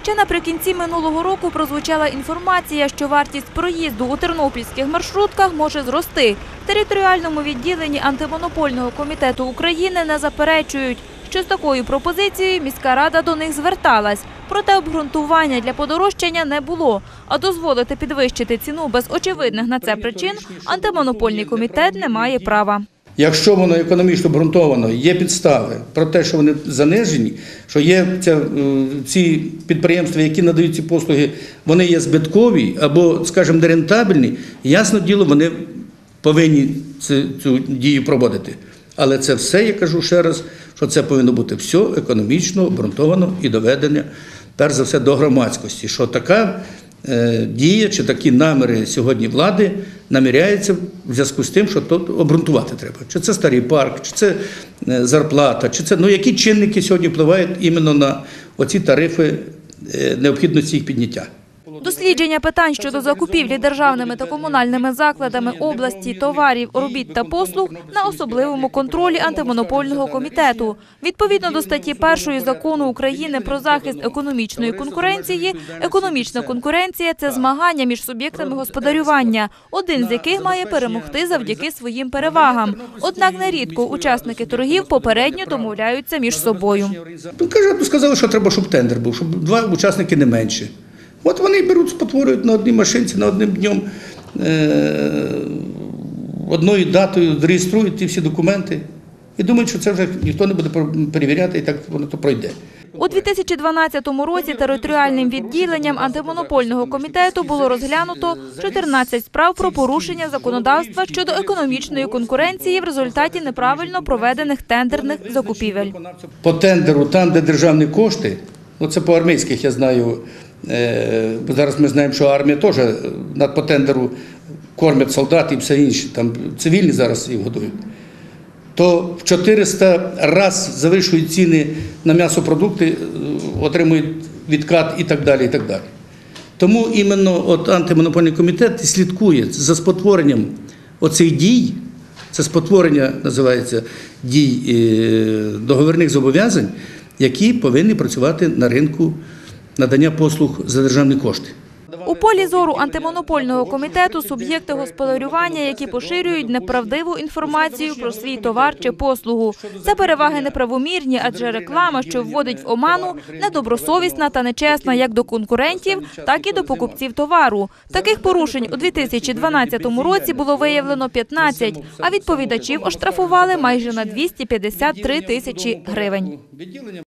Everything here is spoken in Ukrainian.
Ще наприкінці минулого року прозвучала інформація, що вартість проїзду у тернопільських маршрутках може зрости. В територіальному відділенні Антимонопольного комітету України не заперечують, що з такою пропозицією міська рада до них зверталась. Проте обґрунтування для подорожчання не було. А дозволити підвищити ціну без очевидних на це причин Антимонопольний комітет не має права. Якщо воно економічно обґрунтовано, є підстави про те, що вони занижені, що є ці підприємства, які надають ці послуги, вони є збиткові або, скажімо, нерентабельні, ясно діло, вони повинні цю дію проводити. Але це все, я кажу ще раз, що це повинно бути все економічно обґрунтовано і доведення, перш за все, до громадськості, що така дія чи такі наміри сьогодні влади наміряються в зв'язку з тим, що тут обґрунтувати треба. Чи це старий парк, чи це зарплата, чи це, які чинники сьогодні впливають іменно на оці тарифи, необхідності їх підняття. Дослідження питань щодо закупівлі державними та комунальними закладами області товарів, робіт та послуг на особливому контролі Антимонопольного комітету. Відповідно до статті 1 Закону України про захист економічної конкуренції, економічна конкуренція – це змагання між суб'єктами господарювання, один з яких має перемогти завдяки своїм перевагам. Однак нерідко учасники торгів попередньо домовляються між собою. Сказали, що треба, щоб тендер був, щоб два учасники не менше. От вони беруть, спотворюють на одній машинці, на одним днем, одною датою, реєструють ті всі документи і думають, що це вже ніхто не буде перевіряти і так воно то пройде. У 2012 році територіальним відділенням Антимонопольного комітету було розглянуто 14 справ про порушення законодавства щодо економічної конкуренції в результаті неправильно проведених тендерних закупівель. По тендеру, там, де державні кошти, це по армійських, я знаю, бо зараз ми знаємо, що армія теж по тендеру кормять солдат і все інше, там цивільні зараз їх годують, то в 400 разів завищують ціни на м'ясопродукти, отримують відкат і так далі, і так далі. Тому іменно Антимонопольний комітет слідкує за спотворенням оцих дій, це спотворення, називається, дій договірних зобов'язань, які повинні працювати на ринку надання послуг за державні кошти. У полі зору Антимонопольного комітету суб'єкти господарювання, які поширюють неправдиву інформацію про свій товар чи послугу. Це переваги неправомірні, адже реклама, що вводить в оману, недобросовісна та нечесна як до конкурентів, так і до покупців товару. Таких порушень у 2012 році було виявлено 15, а відповідачів оштрафували майже на 253 тисячі гривень.